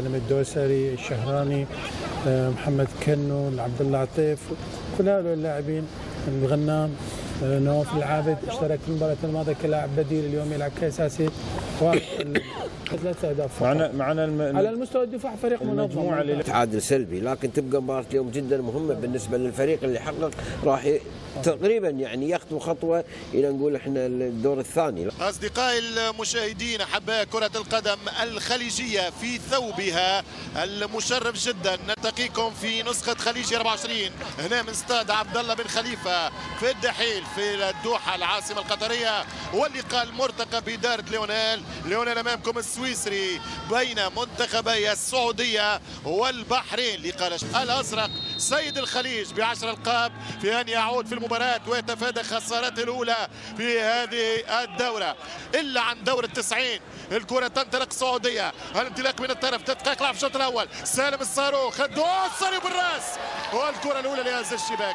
الدوسري، الشهراني، محمد كنو، عبد الله عطيف، كل هؤلاء اللاعبين، الغنام، نواف العابد اشترك في المباراة الماضية كلاعب بديل، اليوم يلعب كأساسي. ثلاث أهداف معنا على المستوى الدفاع فريق منظم. تعادل سلبي، لكن تبقى مباراة اليوم جدا مهمة بالنسبة للفريق اللي حقق راح تقريبا يعني يخطو خطوة إلى نقول احنا الدور الثاني. أصدقائي المشاهدين أحباء كرة القدم الخليجية في ثوبها المشرف جدا، نلتقيكم في نسخة خليجي 24 هنا من استاد عبد الله بن خليفة في الدحيل في الدوحة العاصمة القطرية، واللقاء المرتقب بإدارة ليونيل أمامكم السويسري بين منتخبي السعودية والبحرين. لقاء الأزرق سيد الخليج ب10 ألقاب في أن يعود في المباراة ويتفادى خسارته الأولى في هذه الدورة. إلا عن دور ال90 الكرة تنطلق سعودية، الانطلاق من الطرف، دقائق لعب الشوط الأول، سالم الصاروخ الدوسري بالراس، والكرة الأولى لهذا الشباك.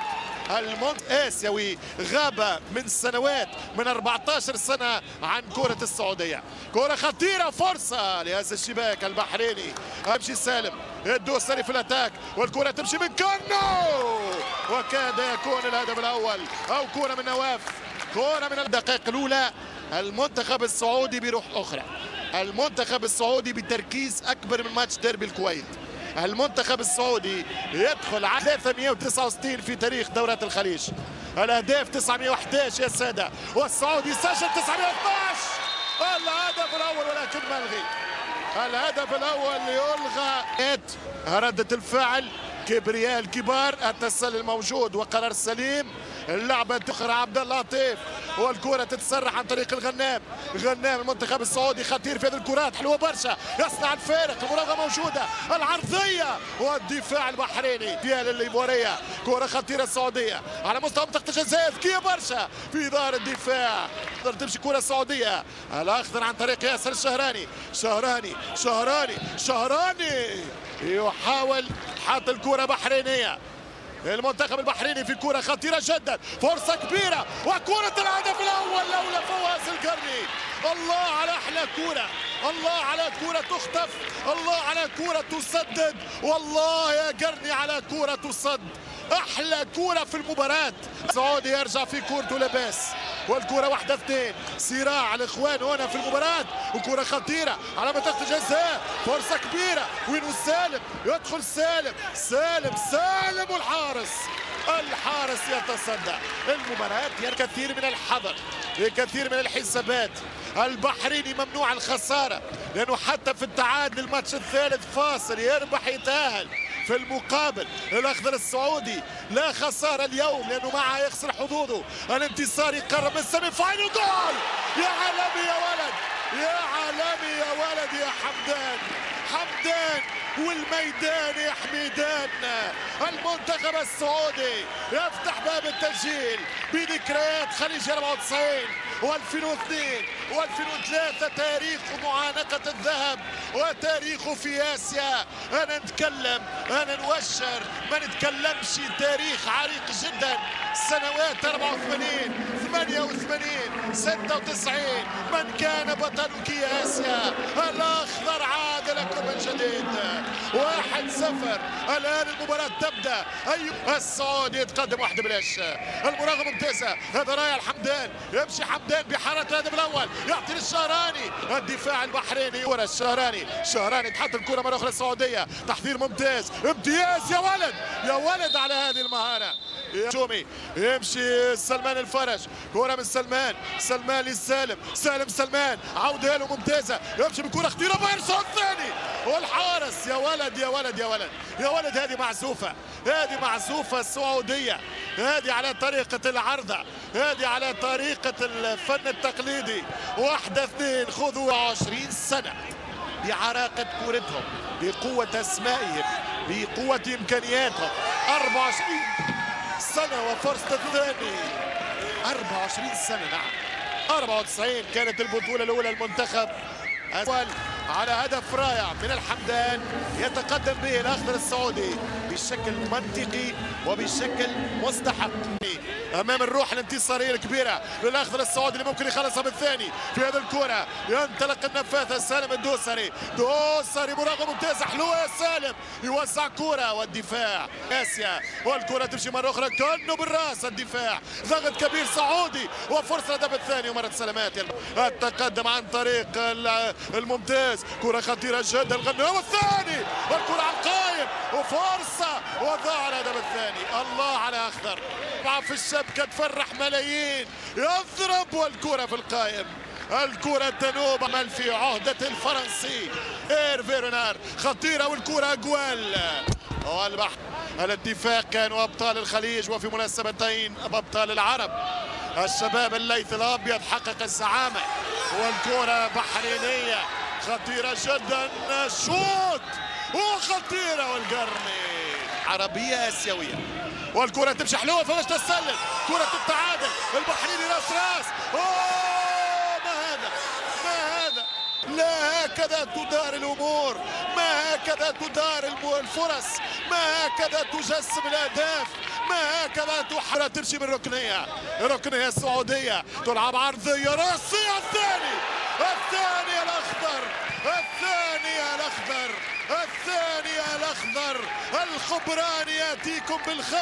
آسيوي غاب من سنوات، من 14 سنة عن كرة السعودية. كرة خطيرة، فرصة لهذا الشباك البحريني. يمشي سالم الدوسري في الاتاك، والكرة تمشي من كنو، وكاد يكون الهدف الأول أو كرة من نواف. كرة من الدقائق الأولى. المنتخب السعودي بروح أخرى، المنتخب السعودي بتركيز أكبر من ماتش ديربي الكويت. المنتخب السعودي يدخل على 369 في تاريخ دورات الخليج، الاهداف 911 يا ساده، والسعودي سجل 912. الهدف الاول ولكن ملغي، الهدف الاول يلغى. ردة الفعل كبرياء الكبار، التسلل موجود وقرار سليم. اللعبة تخرى عبد الله لطيف، والكرة تتسرح عن طريق الغنام. غنام المنتخب السعودي خطير في هذه الكرات، حلوة برشا، يصنع الفارق. المراوغة موجودة، العرضية والدفاع البحريني في الليبورية. كرة خطيرة السعودية على مستوى منطقة الجزاء، ذكية برشا في دار الدفاع. تقدر تمشي كرة السعودية، الأخضر عن طريق ياسر الشهراني. شهراني يحاول حط الكرة بحرينية. المنتخب البحريني في كرة خطيرة جدا، فرصة كبيرة، وكرة الهدف الأول لولا فواز القرني. الله على أحلى كرة، الله على كرة تخطف، الله على كرة تسدد، والله يا قرني على كرة تصد. أحلى كرة في المباراة. السعودي يرجع في كورته لباس، والكرة 1-2، صراع الإخوان هنا في المباراة، وكرة خطيرة على منطقة الجزاء، فرصة كبيرة. وينو سالم؟ يدخل سالم والحارس يتصدى. المباراة كثير من الحذر، كثير من الحسابات. البحريني ممنوع الخسارة، لأنه حتى في التعادل الماتش الثالث فاصل يربح يتأهل. في المقابل الأخضر السعودي لا خسارة اليوم، لأنه معه يخسر حظوظه. الانتصار يقرب من السيمي فاينل. جول يا عالمي يا ولد، يا عالمي يا ولد يا حمدان والميدان يا حميدان. المنتخب السعودي يفتح باب التسجيل بذكريات خليج 94 و2002 و2003، تاريخ معانقة الذهب وتاريخه في آسيا. أنا نتكلم، أنا نوشر، ما نتكلمش. تاريخ عريق جدا، سنوات 84 88 96 من كان بطلك يا آسيا. الأخضر عاد لكم من جديد، 1-0. الآن المباراة تبدأ. السعودي يتقدم 1-0. المراوغة ممتازة، هذا رايح الحمدان، يمشي حمدان بحارة الهدف الأول، يعطي للشهراني. الدفاع البحريني ورا الشهراني تحط الكرة مرة أخرى السعودية، تحضير ممتاز، امتياز يا ولد على هذه المهارة. شومي يمشي سلمان الفرج، كرة من سلمان للسالم، سلمان عودة له ممتازة، يمشي بكرة خطيرة برشا الثاني، والحارس. يا ولد هذه معزوفة السعودية، هذه على طريقة العرضة، هذه على طريقة الفن التقليدي. 1-2. خذوا 20 سنة بعراقة كورتهم، بقوة أسمائهم، بقوة إمكانياتهم. 24 سنة وفرصة الثاني. 24 سنة، نعم. 94 كانت البطولة الأولى المنتخب الأول على هدف رائع من الحمدان يتقدم به الأخضر السعودي بشكل منطقي وبشكل مستحق. امام الروح الانتصاريه الكبيره للاخضر السعودي اللي ممكن يخلصها بالثاني في هذه الكره. ينطلق النفاثه سالم الدوسري، مراقبه ممتازه حلوه يا سالم، يوسع كره والدفاع اسيا، والكره تمشي مره اخرى كانه بالراس الدفاع، ضغط كبير سعودي وفرصه الهدف الثاني ومرت سلامات التقدم عن طريق الممتاز، كره خطيره جدا الغناوي والثاني والكره على القائم وفرصه وضاع الهدف الثاني. الله على اخضر في الشبكه تفرح ملايين، يضرب والكره في القائم، الكرة تنوب عمل في عهدة الفرنسي إيرفي رونار، خطيرة والكرة جوال. والبحر الاتفاق كانوا أبطال الخليج وفي مناسبتين أبطال العرب. الشباب الليث الأبيض حقق الزعامة، والكرة بحرينية خطيرة جدا، شوط وخطيرة والقرني عربية آسيوية، والكرة تمشي حلوة فمش تسلل، كرة التعادل البحريني راس. لا هكذا تدار الأمور، ما هكذا تدار الفرص، ما هكذا تجسم الأهداف، ما هكذا تحرى تمشي من ركنية السعودية، تلعب عرضية راسية، الثاني الأخضر، الخبراني يأتيكم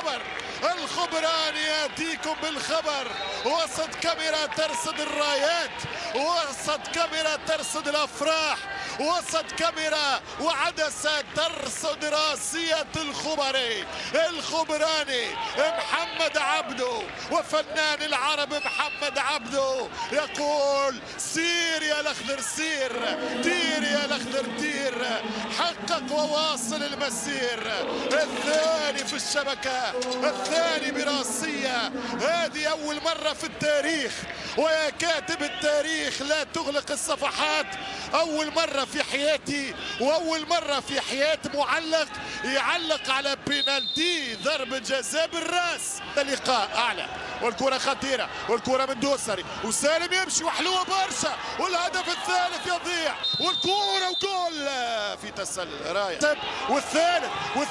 بالخبر، وسط كاميرا ترصد الرايات، وسط كاميرا ترصد الأفراح، وسط كاميرا وعدسة ترصد راسية الخبراني محمد عبده، وفنان العرب محمد عبده يقول سير يا الأخضر سير، طير يا الأخضر طير، حقق وواصل المسير. الثاني في الشبكة، الثاني براسية، هذه أول مرة في التاريخ، ويا كاتب التاريخ لا تغلق الصفحات، أول مرة في حياتي وأول مرة في حياة معلق يعلق على بينالتي ضربة جزاء بالراس. اللقاء أعلى والكرة خطيرة، والكرة من دوسري وسالم يمشي وحلوة برشا، والهدف الثالث يضيع، والكرة وجول في تسلل رايح، والثالث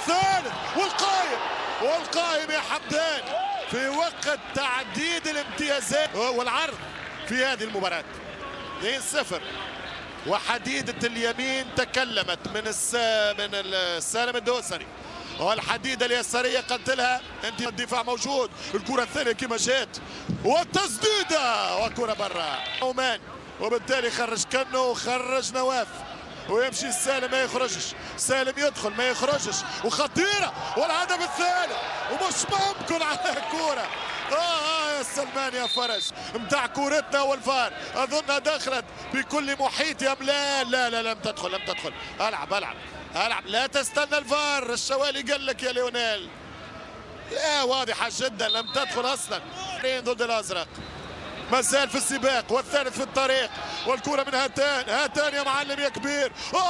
والقائم يا حمدان في وقت تعديد الامتيازات والعرض في هذه المباراة 2-0. وحديدة اليمين تكلمت من سالم الدوسري، والحديدة اليسارية قلت لها انت الدفاع موجود، الكرة الثانية كما جات والتسديدة وكرة برا عمان، وبالتالي خرج كنو وخرج نواف، ويمشي سالم ما يخرجش، سالم يدخل ما يخرجش، وخطيرة والهدف الثالث، ومش ممكن على كورة يا سلمان يا فرج متاع كورتنا والفار، اظنها دخلت بكل محيط يا لا لم تدخل العب لا تستنى الفار، الشوالي قال لك يا ليونيل، لا واضحة جدا لم تدخل اصلا. ضد الازرق ما زال في السباق، والثالث في الطريق، والكرة من هاتان يا معلم يا كبير،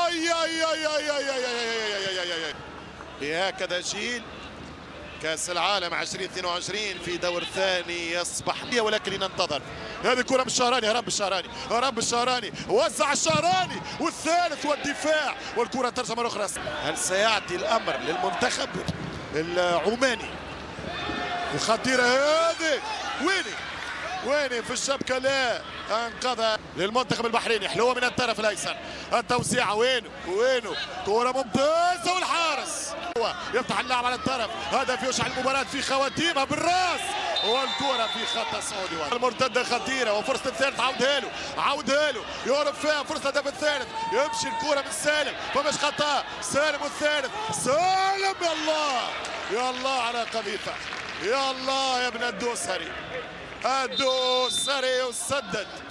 بهكذا جيل كأس العالم 2022 في دور ثاني يصبح، ولكن لننتظر. هذه كرة من الشهراني، هرب الشهراني وزع الشهراني، والثالث والدفاع، والكرة ترجع مرة أخرى. هل سيأتي الأمر للمنتخب العماني؟ وخطيرة هذه، ويني في الشبكة، لا انقذها للمنتخب البحريني، حلوة من الطرف الأيسر، التوسيعة وينه كرة ممتازة، والحارس يفتح اللعب على الطرف، هدف يشعل المباراة في خواتيمها بالراس، والكرة في خط سعودي، المرتدة خطيرة، وفرصة الثالث عودها له يهرب فيها، فرصة الهدف الثالث، يمشي الكرة من سالم فمش خطأ، سالم والثالث، سالم يا الله على قذيفة، يا الله يا ابن الدوسري يسدد.